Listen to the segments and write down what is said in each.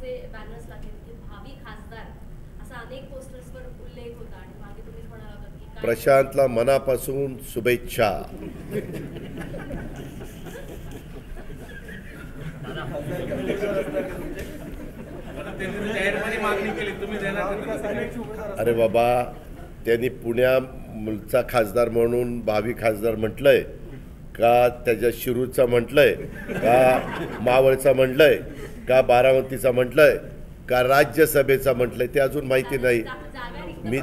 असे बॅनर्स लागले की भावी खासदार असा अनेक पोस्टर्सवर उल्लेख होता आणि मागे तुम्ही म्हणाला होता की प्रशांतला मनापासून शुभेच्छा. अरे बाबा, त्यांनी पुण्याचा खासदार म्हणून भावी खासदार म्हटलंय का, त्याच्या शिरूरचा म्हटलंय का, मावळचा म्हटलंय का, बारामतीचा म्हटलंय का, राज्यसभेचा म्हटलंय ते अजून माहिती नाही. मी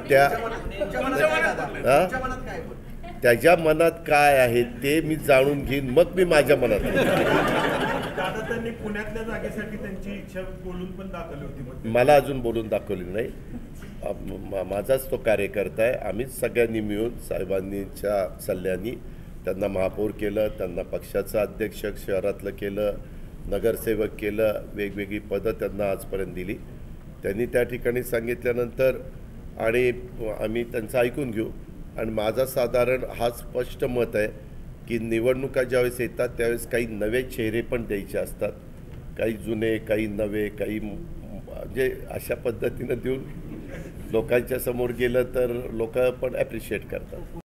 त्याच्या मनात काय आहे ते मी जाणून घेईन, मग मी माझ्या मनात. दादा त्यांनी पुण्यातल्या जागेसाठी त्यांची इच्छा बोलून पण दाखवली होती. मला अजून बोलून दाखवली नाही. माझाच तो कार्यकर्ता आहे. आम्हीच सगळ्यांनी मिळून साहेबांनीच्या सल्ल्याने त्यांना महापौर केलं, त्यांना पक्षाचं अध्यक्ष शहरातलं केलं, नगरसेवक केलं, वेगवेगळी पदं त्यांना आजपर्यंत दिली. त्यांनी त्या ठिकाणी सांगितल्यानंतर आणि आम्ही त्यांचं ऐकून घेऊ. आणि माझा साधारण हा स्पष्ट मत आहे की निवडणुका ज्यावेळेस येतात त्यावेळेस काही नवे चेहरे पण द्यायचे असतात, काही जुने, काही नवे, काही म्हणजे अशा पद्धतीनं देऊन लोकांच्या समोर गेलं तर लोक पण ॲप्रिशिएट करतात.